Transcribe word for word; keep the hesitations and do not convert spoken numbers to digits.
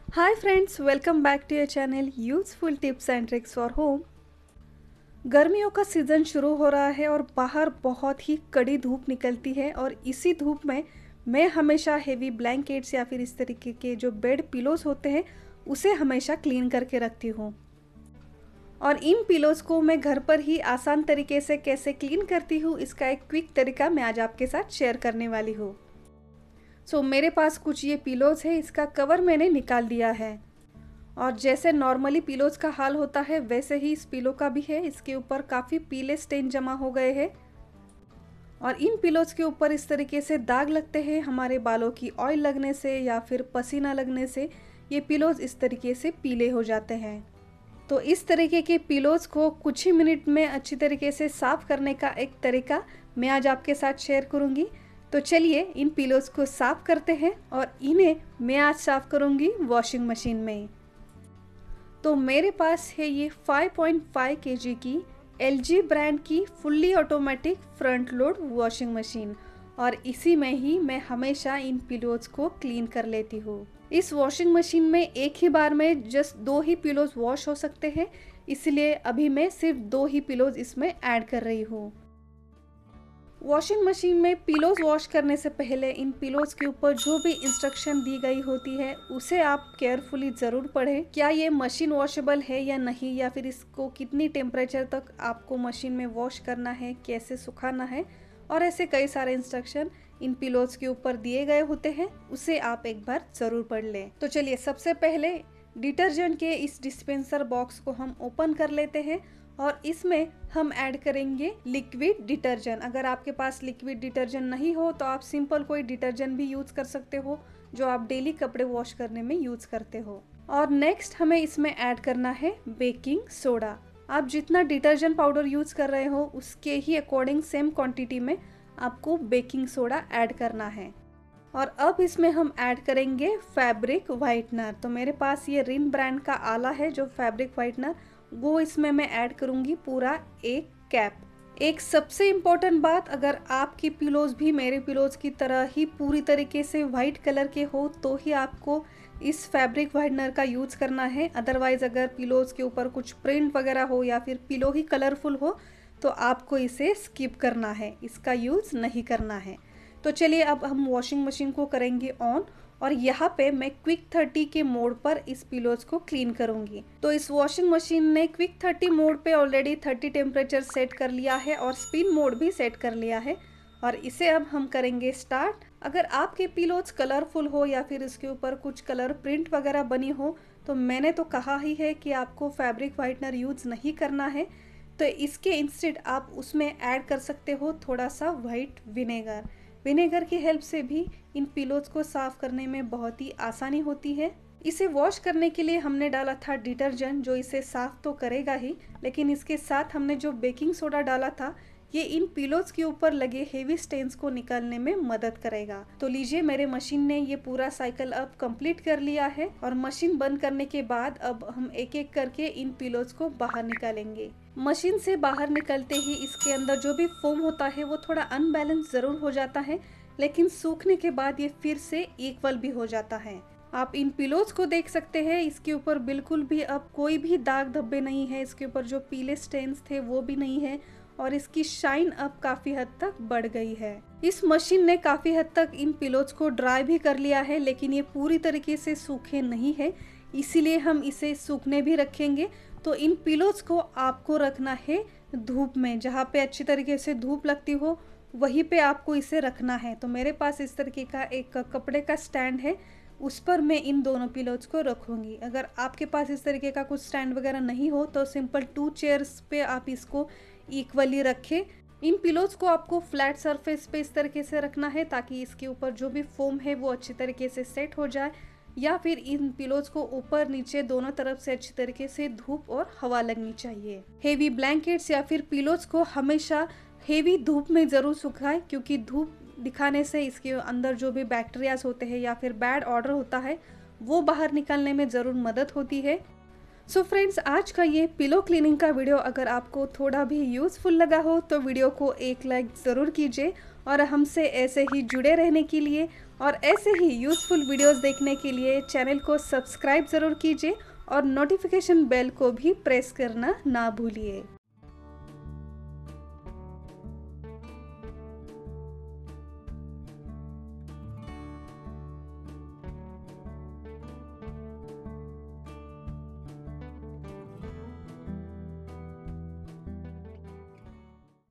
Hi friends, welcome back to your channel useful tips and tricks for home. गर्मियों का season शुरू हो रहा है और बाहर बहुत ही कड़ी धूप निकलती है और इसी धूप में मैं हमेशा हेवी ब्लैंकेट्स या फिर इस तरीके के जो बेड पिलोज होते हैं उसे हमेशा क्लीन करके रखती हूँ। और इन पिलोज को मैं घर पर ही आसान तरीके से कैसे क्लीन करती हूँ इसका एक क्विक तरीका मैं आज आपके साथ शेयर करने वाली हूँ। सो so, मेरे पास कुछ ये पिलोज है, इसका कवर मैंने निकाल दिया है और जैसे नॉर्मली पिलोज का हाल होता है वैसे ही इस पिलो का भी है। इसके ऊपर काफ़ी पीले स्टेन जमा हो गए हैं और इन पिलोज के ऊपर इस तरीके से दाग लगते हैं हमारे बालों की ऑयल लगने से या फिर पसीना लगने से ये पिलोज इस तरीके से पीले हो जाते हैं। तो इस तरीके के पिलोज को कुछ ही मिनट में अच्छी तरीके से साफ़ करने का एक तरीका मैं आज आपके साथ शेयर करूँगी। तो चलिए इन पिलोज को साफ़ करते हैं और इन्हें मैं आज साफ़ करूँगी वॉशिंग मशीन में। तो मेरे पास है ये फाइव पॉइंट फाइव केजी की एल जी ब्रांड की fully automatic front load washing machine और इसी में ही मैं हमेशा इन पिलोज को क्लीन कर लेती हूँ। इस वॉशिंग मशीन में एक ही बार में जस्ट दो ही पिलोज वॉश हो सकते हैं, इसलिए अभी मैं सिर्फ दो ही पिलोज इसमें ऐड कर रही हूँ। वॉशिंग मशीन में पिलोज वॉश करने से पहले इन पिलोज के ऊपर जो भी इंस्ट्रक्शन दी गई होती है उसे आप केयरफुली ज़रूर पढ़ें। क्या ये मशीन वॉशेबल है या नहीं, या फिर इसको कितनी टेम्परेचर तक आपको मशीन में वॉश करना है, कैसे सुखाना है, और ऐसे कई सारे इंस्ट्रक्शन इन पिलोज के ऊपर दिए गए होते हैं, उसे आप एक बार ज़रूर पढ़ लें। तो चलिए सबसे पहले डिटर्जेंट के इस डिस्पेंसर बॉक्स को हम ओपन कर लेते हैं और इसमें हम ऐड करेंगे लिक्विड डिटर्जेंट। अगर आपके पास लिक्विड डिटर्जेंट नहीं हो तो आप सिंपल कोई डिटर्जेंट भी यूज़ कर सकते हो जो आप डेली कपड़े वॉश करने में यूज़ करते हो। और नेक्स्ट हमें इसमें ऐड करना है बेकिंग सोडा। आप जितना डिटर्जेंट पाउडर यूज़ कर रहे हो उसके ही अकॉर्डिंग सेम क्वांटिटी में आपको बेकिंग सोडा ऐड करना है। और अब इसमें हम ऐड करेंगे फैब्रिक वाइटनर। तो मेरे पास ये रिन ब्रांड का आला है जो फैब्रिक वाइटनर, वो इसमें मैं ऐड करूँगी पूरा एक कैप। एक सबसे इम्पोर्टेंट बात, अगर आपकी पिलोज भी मेरे पिलोज की तरह ही पूरी तरीके से वाइट कलर के हो तो ही आपको इस फैब्रिक वाइटनर का यूज़ करना है। अदरवाइज़ अगर पिलोज के ऊपर कुछ प्रिंट वगैरह हो या फिर पिलो ही कलरफुल हो तो आपको इसे स्किप करना है, इसका यूज़ नहीं करना है। तो चलिए अब हम वॉशिंग मशीन को करेंगे ऑन और यहाँ पे मैं क्विक थर्टी के मोड पर इस पिलोज को क्लीन करूँगी। तो इस वॉशिंग मशीन ने क्विक थर्टी मोड पे ऑलरेडी थर्टी टेम्परेचर सेट कर लिया है और स्पिन मोड भी सेट कर लिया है और इसे अब हम करेंगे स्टार्ट। अगर आपके पिलोज कलरफुल हो या फिर इसके ऊपर कुछ कलर प्रिंट वगैरह बनी हो तो मैंने तो कहा ही है कि आपको फैब्रिक वाइटनर यूज़ नहीं करना है, तो इसके इंस्टेड आप उसमें ऐड कर सकते हो थोड़ा सा वाइट विनेगर। विनेगर की हेल्प से भी इन पिलोज को साफ़ करने में बहुत ही आसानी होती है। इसे वॉश करने के लिए हमने डाला था डिटर्जेंट जो इसे साफ़ तो करेगा ही, लेकिन इसके साथ हमने जो बेकिंग सोडा डाला था ये इन पिलोज के ऊपर लगे हेवी स्टेन्स को निकालने में मदद करेगा। तो लीजिए मेरे मशीन ने ये पूरा साइकिल अब कंप्लीट कर लिया है और मशीन बंद करने के बाद अब हम एक एक करके इन पिलोज को बाहर निकालेंगे। मशीन से बाहर निकलते ही इसके अंदर जो भी फोम होता है वो थोड़ा अनबैलेंस ज़रूर हो जाता है, लेकिन सूखने के बाद ये फिर से इक्वल भी हो जाता है। आप इन पिलोज को देख सकते हैं, इसके ऊपर बिल्कुल भी अब कोई भी दाग धब्बे नहीं है, इसके ऊपर जो पीले स्टेन्स थे वो भी नहीं है और इसकी शाइन अब काफ़ी हद तक बढ़ गई है। इस मशीन ने काफ़ी हद तक इन पिलोज को ड्राई भी कर लिया है, लेकिन ये पूरी तरीके से सूखे नहीं है, इसीलिए हम इसे सूखने भी रखेंगे। तो इन पिलोज को आपको रखना है धूप में, जहाँ पे अच्छी तरीके से धूप लगती हो वहीं पे आपको इसे रखना है। तो मेरे पास इस तरीके का एक कपड़े का स्टैंड है, उस पर मैं इन दोनों पिलोज को रखूँगी। अगर आपके पास इस तरीके का कुछ स्टैंड वगैरह नहीं हो तो सिंपल टू चेयर्स पे आप इसको इक्वली रखें। इन पिलोज को आपको फ्लैट सरफेस पे इस तरीके से रखना है ताकि इसके ऊपर जो भी फोम है वो अच्छी तरीके से सेट हो जाए, या फिर इन पिलोज को ऊपर नीचे दोनों तरफ से अच्छी तरीके से धूप और हवा लगनी चाहिए। हेवी ब्लैंकेट्स या फिर पिलोज को हमेशा हेवी धूप में ज़रूर सुखाएं, क्योंकि धूप दिखाने से इसके अंदर जो भी बैक्टीरियाज होते हैं या फिर बैड ऑर्डर होता है वो बाहर निकालने में ज़रूर मदद होती है। सो फ्रेंड्स, आज का ये पिलो क्लीनिंग का वीडियो अगर आपको थोड़ा भी यूज़फुल लगा हो तो वीडियो को एक लाइक ज़रूर कीजिए और हमसे ऐसे ही जुड़े रहने के लिए और ऐसे ही यूज़फुल वीडियोस देखने के लिए चैनल को सब्सक्राइब ज़रूर कीजिए और नोटिफिकेशन बेल को भी प्रेस करना ना भूलिए।